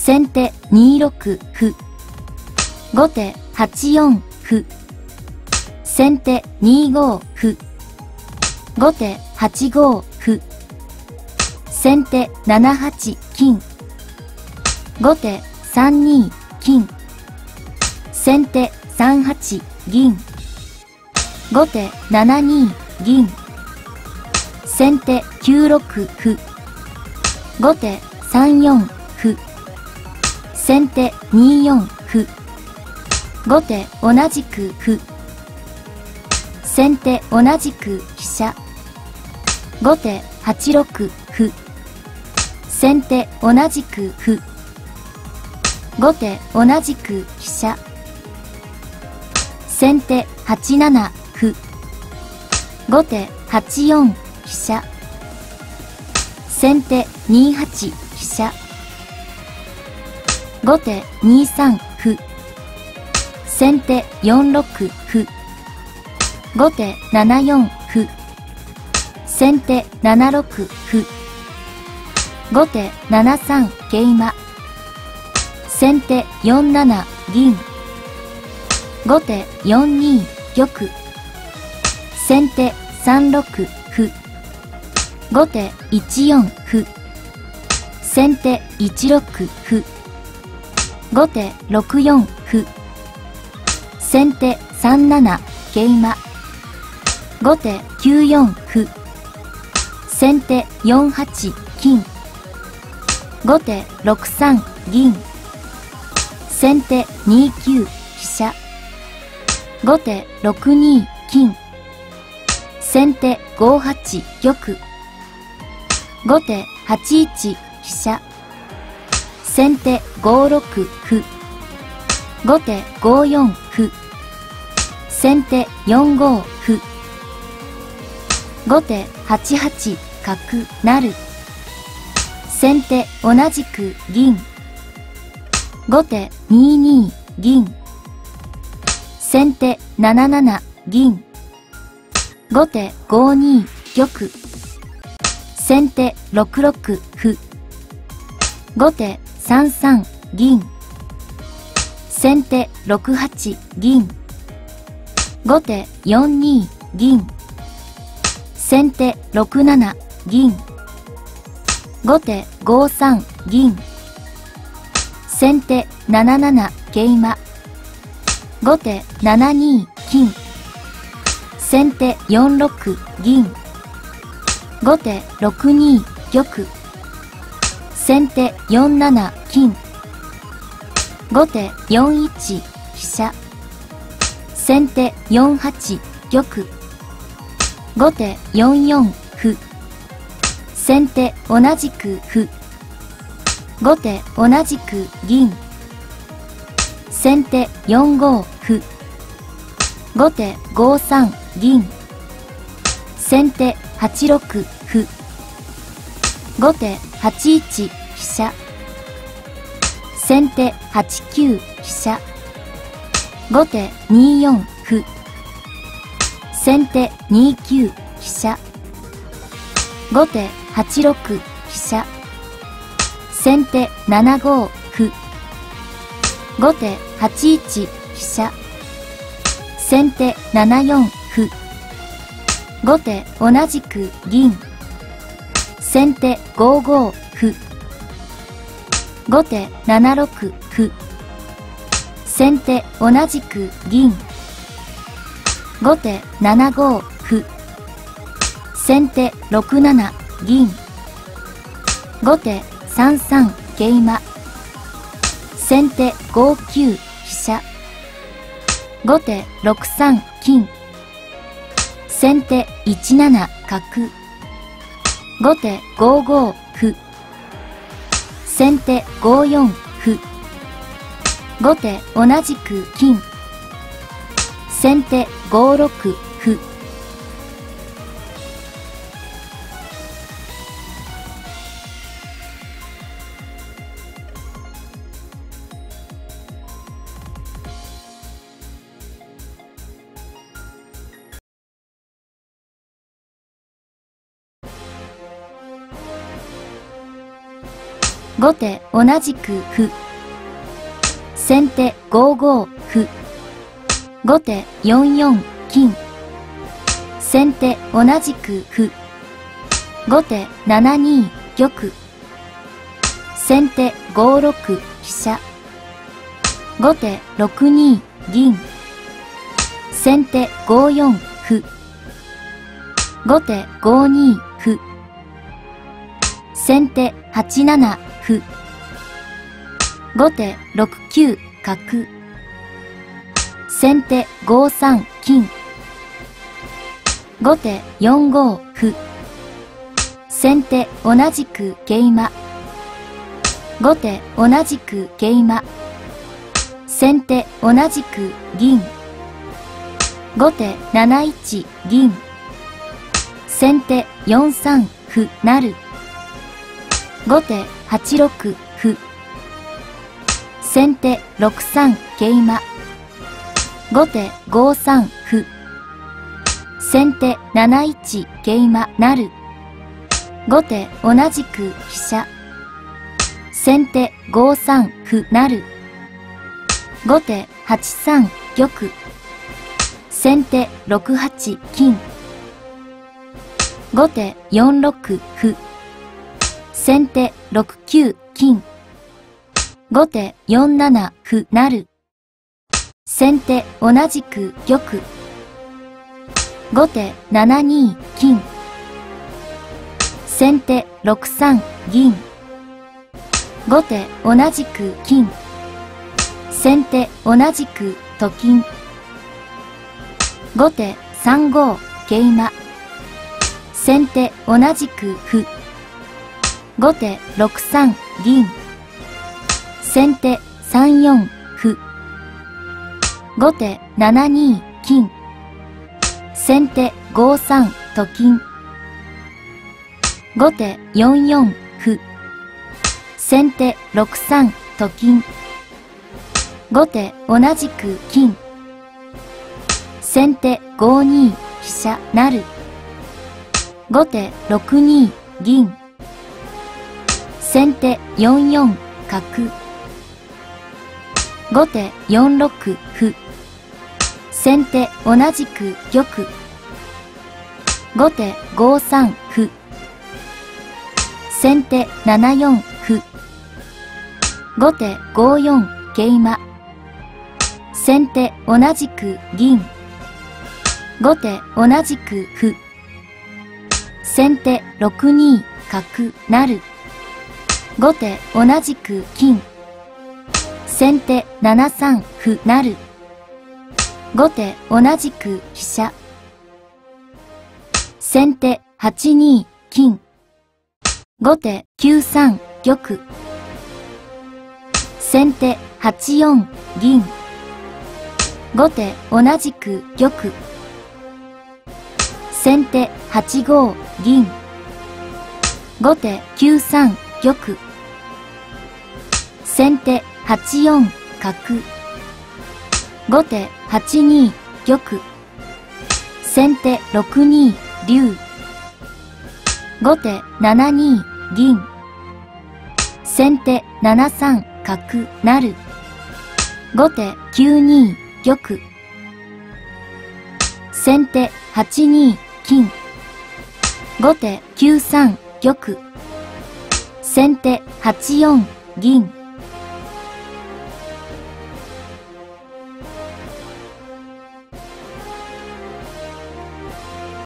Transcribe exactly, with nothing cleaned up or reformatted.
先手にろく歩。後手はちよん歩。先手にご歩。後手はちご歩。先手ななはち金。後手さんに金。先手さんはち銀。後手ななに銀。先手きゅうろく歩。後手さんよん歩。先手によん歩。後手同じく歩。先手同じく飛車。後手はちろく歩。先手同じく歩。後手同じく飛車。先手はちなな歩。後手はちよん飛車。先手にはち飛車。後手にさん歩。先手よんろく歩。後手ななよん歩。先手ななろく歩。後手ななさん桂馬。先手よんなな銀。後手よんに玉。先手さんろく歩。後手いちよん歩。先手いちろく歩。後手ろくよん歩。先手さんなな桂馬。後手きゅうよん歩。先手よんはち金。後手ろくさん銀。先手にきゅう飛車。後手ろくに金。先手ごはち玉。後手はちいち飛車。先手ごろく歩。後手ごよん歩。先手よんご歩。後手はちはち角成。先手同じく銀。後手にに銀。先手なななな銀。後手ごに玉。先手ろくろく歩。後手さんさん銀。先手ろくはち銀。後手よんに銀。先手ろくなな銀。後手ごさん銀。先手なななな桂馬。後手ななに金。先手よんろく銀。後手ろくに玉。先手よんなな金。後手よんいち飛車。先手よんはち玉。後手よんよん歩。先手同じく歩。後手同じく銀。先手よんご歩。後手ごさん銀。先手はちろく歩。後手はちいち飛車。先手はちきゅう飛車。後手によん歩。先手にきゅう飛車。後手はちろく飛車。先手ななご歩。後手はちいち飛車。先手ななよん歩。後手同じく銀。先手ごご歩。後手ななろく歩。先手同じく銀。後手ななご歩。先手ろくなな銀。後手さんさん桂馬。先手ごきゅう飛車。後手ろくさん金。先手いちなな角。後手ごご歩。先手ごよん歩。後手同じく金。先手ごろく歩。 後手同じく歩。先手ご五歩。後手よん四金。先手同じく歩。後手なな二玉。先手ご六飛車。後手ろく二銀。先手ご四歩。後手ご二歩。先手はち七歩。後手ろく九角。先手ご三金。後手よん五歩。先手同じく桂馬。後手同じく桂馬。先手同じく銀。後手なな一銀。先手よん三歩成。後手はち六歩。先手ろく三桂馬。後手ご三歩。先手なな一桂馬成。後手同じく飛車。先手ご三歩成。後手はち三玉。先手ろく八金。後手よん六歩。先手ろく九金。後手よん七歩成。先手同じく玉。後手なな二金。先手ろく三銀。後手同じく金。先手同じくと金。後手さん五桂馬。先手同じく歩。後手ろく三銀。先手さん四歩。後手なな二金。先手ご三と金。後手よん四歩。先手ろく三と金。後手同じく金。先手ご二飛車成。後手ろく二銀。先手よん四角。後手よん六歩。先手同じく玉。後手ご三歩。先手なな四歩。後手ご四桂馬。先手同じく銀。後手同じく歩。先手ろく二角成。後手同じく金。先手なな三歩成。後手同じく飛車。先手はち二金。後手きゅう三玉。先手はち四銀。後手同じく玉。先手はち五銀。後手きゅう三玉。先手はち四角。後手はち二玉。先手ろく二竜。後手なな二銀。先手なな三角成。後手きゅう二玉。先手はち二金。後手きゅう三玉。先手はち四銀。